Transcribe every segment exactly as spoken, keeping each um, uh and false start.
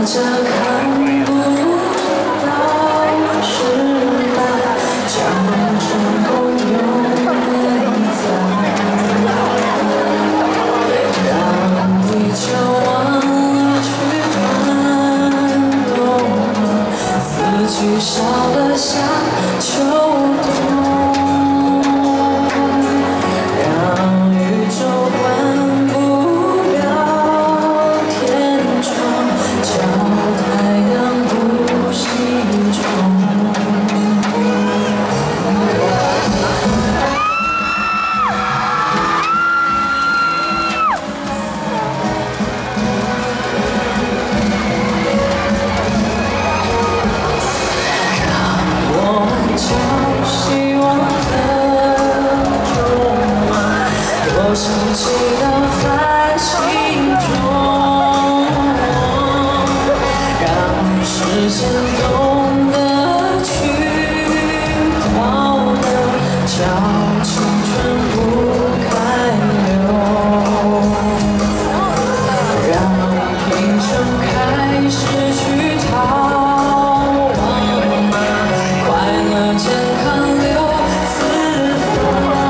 家看不到失败，将成功永远在。让地球忘了去转动，四季少了夏秋冬。 多少祈祷在心中，让时间懂得去倒流，叫青春不开流，让青春开始去逃亡，快乐健康流四方。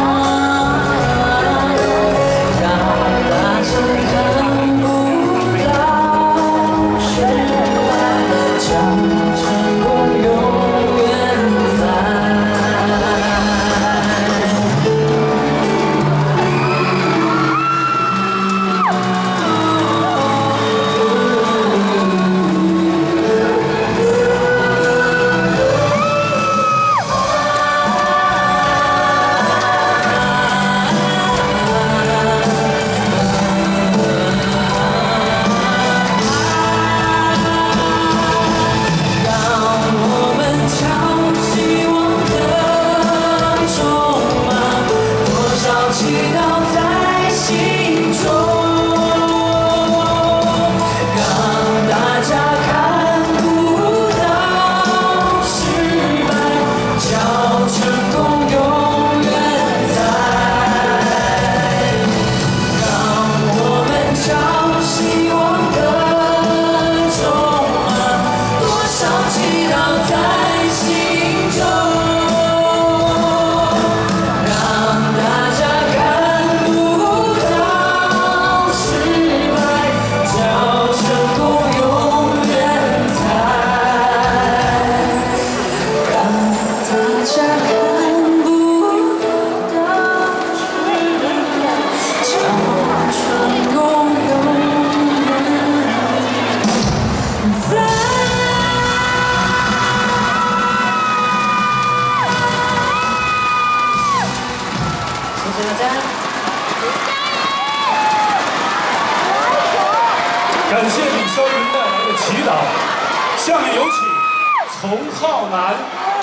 祈祷在心中，让大家看不到失败，叫成功永远在。让我们朝希望的充满，多少祈祷在心中。 谢谢大家， 感谢李霄云带来的祈祷。下面有请丛浩南。